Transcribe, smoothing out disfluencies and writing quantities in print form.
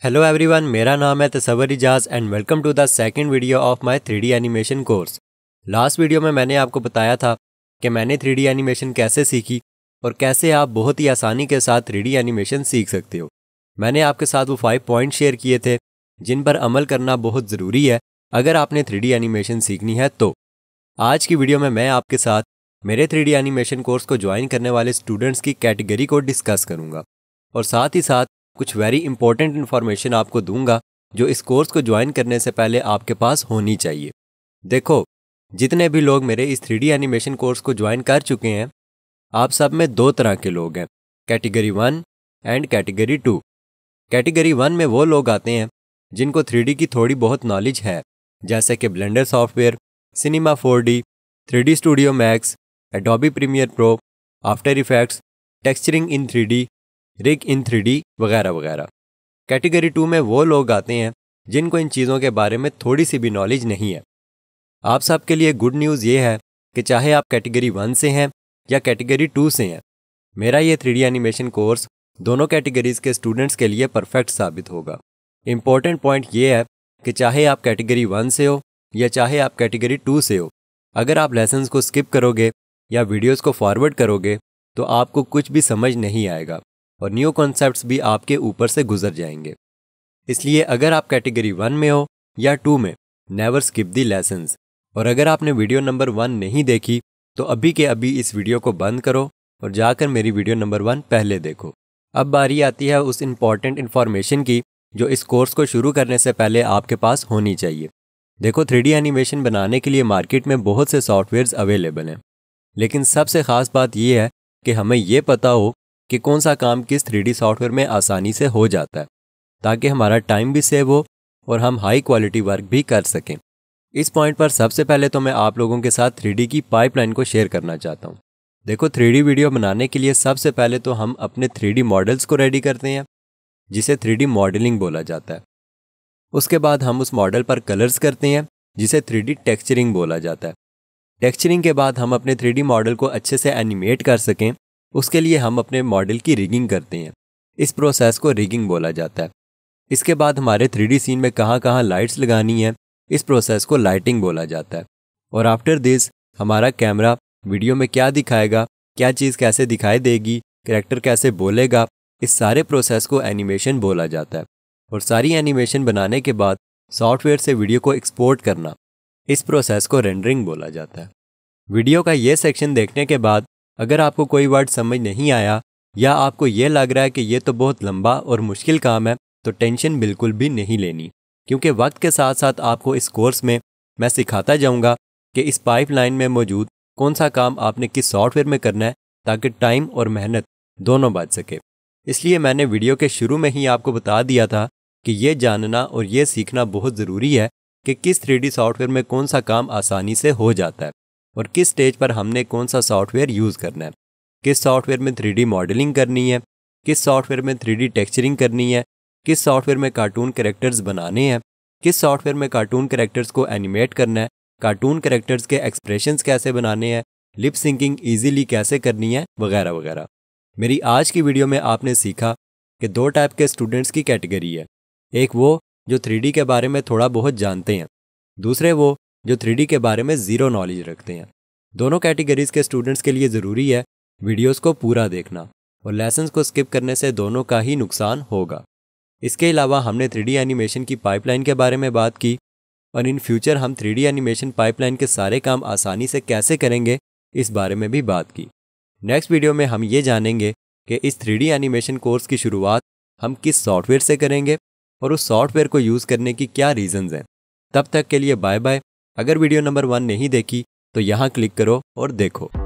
Hello everyone, मेरा नाम है Tasavvur Ijaz and welcome to the second video of my 3D animation course. Last video में मैंने आपको बताया था कि मैंने 3D एनिमेशन कैसे सीखी और कैसे आप बहुत ही आसानी के साथ 3D एनिमेशन सीख सकते हो। मैंने आपके साथ वो 5 पॉइंट शेयर किए थे जिन पर अमल करना बहुत ज़रूरी है अगर आपने 3D एनिमेशन सीखनी है तो। आज की वीडियो में मैं आपके साथ मेरे 3D एनिमेशन कोर्स को ज्वाइन करने वाले स्टूडेंट्स की कैटेगरी को डिस्कस करूँगा और साथ ही साथ कुछ वेरी इंपॉर्टेंट इन्फॉर्मेशन आपको दूंगा जो इस कोर्स को ज्वाइन करने से पहले आपके पास होनी चाहिए। देखो, जितने भी लोग मेरे इस 3D एनिमेशन कोर्स को ज्वाइन कर चुके हैं, आप सब में दो तरह के लोग हैं, कैटेगरी 1 एंड कैटेगरी 2। कैटेगरी 1 में वो लोग आते हैं जिनको 3D की थोड़ी बहुत नॉलेज है, जैसे कि Blender software, Cinema 4D, 3D Studio Max, Adobe Premiere Pro, After Effects, texturing in 3D, rig in 3D वगैरह वगैरह। कैटेगरी 2 में वो लोग आते हैं जिनको इन चीज़ों के बारे में थोड़ी सी भी नॉलेज नहीं है। आप सबके लिए गुड न्यूज़ ये है कि चाहे आप कैटेगरी 1 से हैं या कैटेगरी 2 से हैं, मेरा ये 3D एनिमेशन कोर्स दोनों कैटेगरीज के स्टूडेंट्स के लिए परफेक्ट साबित होगा। इम्पॉर्टेंट पॉइंट ये है कि चाहे आप कैटेगरी 1 से हो या चाहे आप कैटेगरी 2 से हो, अगर आप लेसन्स को स्किप करोगे या वीडियोज़ को फॉरवर्ड करोगे तो आपको कुछ भी समझ नहीं आएगा और न्यू कॉन्सेप्ट्स भी आपके ऊपर से गुजर जाएंगे। इसलिए अगर आप कैटेगरी 1 में हो या 2 में, नेवर स्किप दी लेसन्स। और अगर आपने वीडियो नंबर 1 नहीं देखी तो अभी के अभी इस वीडियो को बंद करो और जाकर मेरी वीडियो नंबर 1 पहले देखो। अब बारी आती है उस इम्पॉर्टेंट इन्फॉर्मेशन की जो इस कोर्स को शुरू करने से पहले आपके पास होनी चाहिए। देखो, 3D एनिमेशन बनाने के लिए मार्केट में बहुत से सॉफ्टवेयर्स अवेलेबल हैं, लेकिन सबसे ख़ास बात यह है कि हमें ये पता हो कि कौन सा काम किस 3D सॉफ्टवेयर में आसानी से हो जाता है, ताकि हमारा टाइम भी सेव हो और हम हाई क्वालिटी वर्क भी कर सकें। इस पॉइंट पर सबसे पहले तो मैं आप लोगों के साथ 3D की पाइपलाइन को शेयर करना चाहता हूँ। देखो, 3D वीडियो बनाने के लिए सबसे पहले तो हम अपने 3D मॉडल्स को रेडी करते हैं, जिसे 3D मॉडलिंग बोला जाता है। उसके बाद हम उस मॉडल पर कलर्स करते हैं, जिसे 3D टेक्सचरिंग बोला जाता है। टेक्सचरिंग के बाद हम अपने 3D मॉडल को अच्छे से एनिमेट कर सकें, उसके लिए हम अपने मॉडल की रिगिंग करते हैं। इस प्रोसेस को रिगिंग बोला जाता है। इसके बाद हमारे 3D सीन में कहाँ कहाँ लाइट्स लगानी है, इस प्रोसेस को लाइटिंग बोला जाता है। और आफ्टर दिस हमारा कैमरा वीडियो में क्या दिखाएगा, क्या चीज़ कैसे दिखाई देगी, कैरेक्टर कैसे बोलेगा, इस सारे प्रोसेस को एनिमेशन बोला जाता है। और सारी एनिमेशन बनाने के बाद सॉफ्टवेयर से वीडियो को एक्सपोर्ट करना, इस प्रोसेस को रेंडरिंग बोला जाता है। वीडियो का ये सेक्शन देखने के बाद अगर आपको कोई वर्ड समझ नहीं आया या आपको ये लग रहा है कि ये तो बहुत लंबा और मुश्किल काम है, तो टेंशन बिल्कुल भी नहीं लेनी, क्योंकि वक्त के साथ साथ आपको इस कोर्स में मैं सिखाता जाऊंगा कि इस पाइपलाइन में मौजूद कौन सा काम आपने किस सॉफ्टवेयर में करना है, ताकि टाइम और मेहनत दोनों बच सके। इसलिए मैंने वीडियो के शुरू में ही आपको बता दिया था कि ये जानना और ये सीखना बहुत ज़रूरी है कि किस 3D सॉफ्टवेयर में कौन सा काम आसानी से हो जाता है और किस स्टेज पर हमने कौन सा सॉफ्टवेयर यूज़ करना है, किस सॉफ्टवेयर में 3D मॉडलिंग करनी है, किस सॉफ्टवेयर में 3D टेक्सचरिंग करनी है, किस सॉफ्टवेयर में कार्टून कैरेक्टर्स बनाने हैं, किस सॉफ्टवेयर में कार्टून कैरेक्टर्स को एनिमेट करना है, कार्टून कैरेक्टर्स के एक्सप्रेशंस कैसे बनाने हैं, लिप सिंकिंग ईजीली कैसे करनी है, वगैरह वगैरह। मेरी आज की वीडियो में आपने सीखा कि 2 टाइप के स्टूडेंट्स की कैटेगरी है। एक वो जो 3D के बारे में थोड़ा बहुत जानते हैं, दूसरे वो जो 3D के बारे में ज़ीरो नॉलेज रखते हैं। दोनों कैटेगरीज के स्टूडेंट्स के लिए ज़रूरी है वीडियोस को पूरा देखना, और लेसन्स को स्किप करने से दोनों का ही नुकसान होगा। इसके अलावा हमने 3D एनिमेशन की पाइपलाइन के बारे में बात की और इन फ्यूचर हम 3D एनिमेशन पाइपलाइन के सारे काम आसानी से कैसे करेंगे, इस बारे में भी बात की। नेक्स्ट वीडियो में हम ये जानेंगे कि इस 3D एनिमेशन कोर्स की शुरुआत हम किस सॉफ्टवेयर से करेंगे और उस सॉफ्टवेयर को यूज़ करने की क्या रीज़न्स हैं। तब तक के लिए बाय बाय। अगर वीडियो नंबर 1 नहीं देखी तो यहाँ क्लिक करो और देखो।